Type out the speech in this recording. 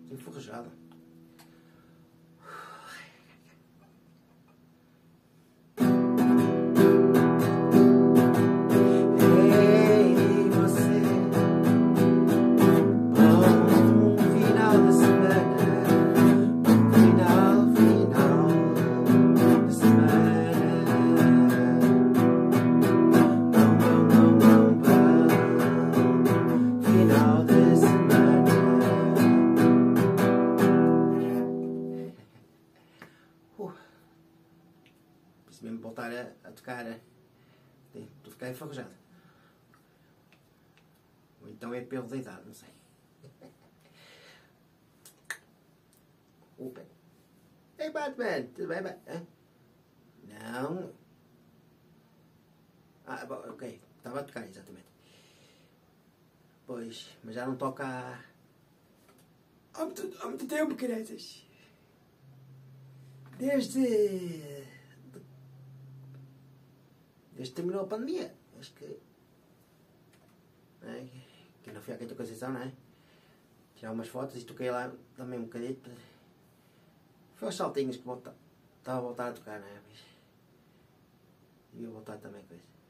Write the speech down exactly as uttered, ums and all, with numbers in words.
enferrujada. Se mesmo voltar a, a tocar, estou a ficar enferrujado. Ou então é pelo da idade, não sei. Opa. Ei, Batman, tudo bem, Batman? Não. Ah, bom, ok. Estava a tocar, exatamente. Pois, mas já não toca há, há, muito, há muito tempo, crianças. Desde... Desde que terminou a pandemia. Acho que... É, que não fui à Quinta Conceição, não é? Tirar umas fotos e toquei lá também um bocadito. Foi aos saltinhos que estava a voltar a tocar, não é? E eu voltar também com isso.